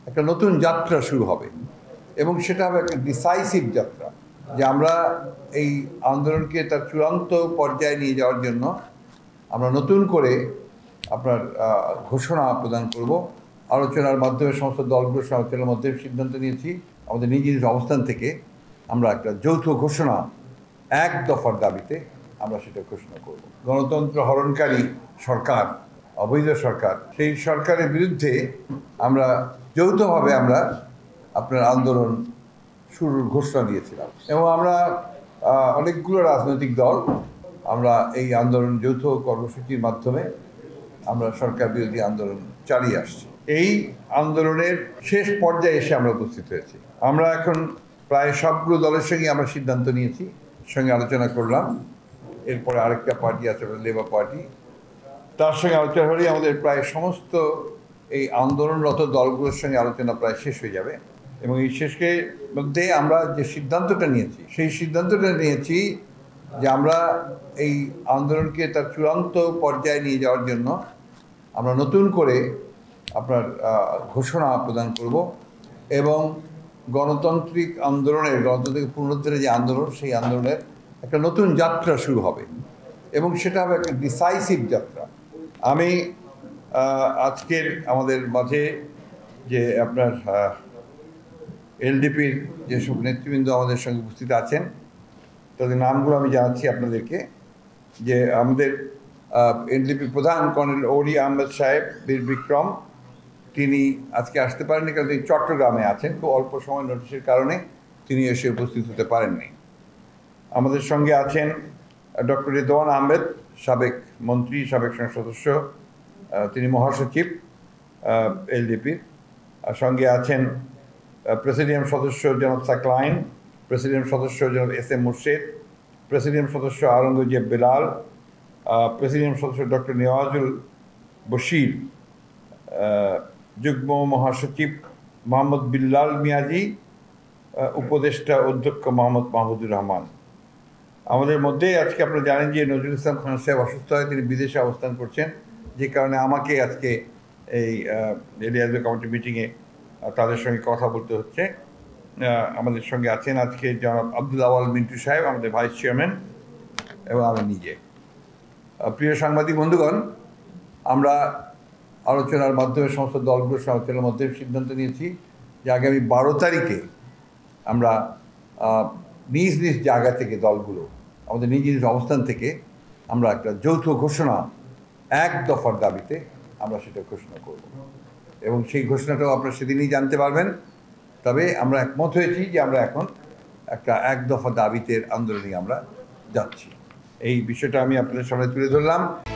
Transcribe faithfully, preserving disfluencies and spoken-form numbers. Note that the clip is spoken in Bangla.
একটা নতুন যাত্রা শুরু হবে এবং সেটা হবে একটা ডিসাইসিভ যাত্রা, যে আমরা এই আন্দোলনকে তার চূড়ান্ত পর্যায়ে নিয়ে যাওয়ার জন্য আমরা নতুন করে আপনার ঘোষণা প্রদান করব। আলোচনার মাধ্যমে সমস্ত দলগুলোর আলোচনার মধ্যে সিদ্ধান্ত নিয়েছি আমাদের নিজ নিজ অবস্থান থেকে আমরা একটা যৌথ ঘোষণা এক দফার দাবিতে আমরা সেটা ঘোষণা করব। গণতন্ত্র হরণকারী সরকার, অবৈধ সরকার, সেই সরকারের বিরুদ্ধে আমরা যৌথভাবে আমরা আপনার আন্দোলন শুরুর ঘোষণা দিয়েছিলাম এবং আমরা অনেকগুলো রাজনৈতিক দল আমরা এই আন্দোলন যৌথ কর্মসূচির মাধ্যমে আমরা সরকার বিরোধী আন্দোলন চালিয়ে আসছি। এই আন্দোলনের শেষ পর্যায়ে এসে আমরা উপস্থিত হয়েছি। আমরা এখন প্রায় সবগুলো দলের সঙ্গে আমরা সিদ্ধান্ত নিয়েছি, সঙ্গে আলোচনা করলাম। এরপরে আরেকটা পার্টি আছে লেবার পার্টি, তার সঙ্গে আলোচনা হলেই আমাদের প্রায় সমস্ত এই আন্দোলনরত দলগুলোর সঙ্গে আলোচনা প্রায় শেষ হয়ে যাবে এবং এই শেষের মধ্যে আমরা যে সিদ্ধান্তটা নিয়েছি সেই সিদ্ধান্তটা নিয়েছি যে আমরা এই আন্দোলনকে তার চূড়ান্ত পর্যায়ে নিয়ে যাওয়ার জন্য আমরা নতুন করে আপনার ঘোষণা প্রদান করব এবং গণতান্ত্রিক আন্দোলনের গণতান্ত্রিক পুনরুদ্ধারের যে আন্দোলন সেই আন্দোলনের একটা নতুন যাত্রা শুরু হবে এবং সেটা হবে একটা ডিসাইসিভ যাত্রা। আমি আজকের আমাদের মাঝে যে আপনার এলডিপির যেসব নেতৃবৃন্দ আমাদের সঙ্গে উপস্থিত আছেন তাদের নামগুলো আমি জানাচ্ছি আপনাদেরকে। যে আমাদের এলডিপি প্রধান কর্নেল ওরি আহমেদ সাহেব বীর বিক্রম, তিনি আজকে আসতে পারেননি কারণ তিনি চট্টগ্রামে আছেন, খুব অল্প সময় নোটিশের কারণে তিনি এসে উপস্থিত হতে পারেননি। আমাদের সঙ্গে আছেন ডক্টর রেদওয়ান আহমেদ, সাবেক মন্ত্রী, সাবেক সংসদ সদস্য, তিনি মহাসচিব এলডিপির। সঙ্গে আছেন প্রেসিডিয়াম সদস্য জনাব সাকলাইন, প্রেসিডিয়াম সদস্য জনাব এস এম মুর্শেদ, প্রেসিডিয়াম সদস্য আওরঙ্গজেব বেলাল, প্রেসিডিয়াম সদস্য ডক্টর নেওয়াজুল বশির, যুগ্ম মহাসচিব মোহাম্মদ বিল্লাল মিয়াজি, উপদেষ্টা অধ্যক্ষ মোহাম্মদ মাহমুদুর রহমান। আমাদের মধ্যে আজকে আপনারা জানেন যে নজরুল ইসলাম খান সাহেব অসুস্থ হয়, তিনি বিদেশে অবস্থান করছেন, যে কারণে আমাকে আজকে এই এলিয়াজুল কমিটি মিটিংয়ে তাদের সঙ্গে কথা বলতে হচ্ছে। আমাদের সঙ্গে আছেন আজকে জনাব আব্দুল আওয়াল মিন্টু সাহেব, আমাদের ভাইস চেয়ারম্যান, এবং আমি নিজে। প্রিয় সাংবাদিক বন্ধুগণ, আমরা আলোচনার মাধ্যমে সমস্ত দলগুলোর আলোচনার মধ্যে সিদ্ধান্ত নিয়েছি যে আগামী বারো তারিখে আমরা নিজ নিজ জায়গা থেকে দলগুলো আমাদের নিজ নিজ অবস্থান থেকে আমরা একটা যৌথ ঘোষণা এক দফার দাবিতে আমরা সেটা ঘোষণা করব এবং সেই ঘোষণাটাও আপনারা সেদিনই জানতে পারবেন। তবে আমরা একমত হয়েছি যে আমরা এখন একটা এক দফা দাবিতে আন্দোলনে আমরা যাচ্ছি। এই বিষয়টা আমি আপনাদের সামনে তুলে ধরলাম।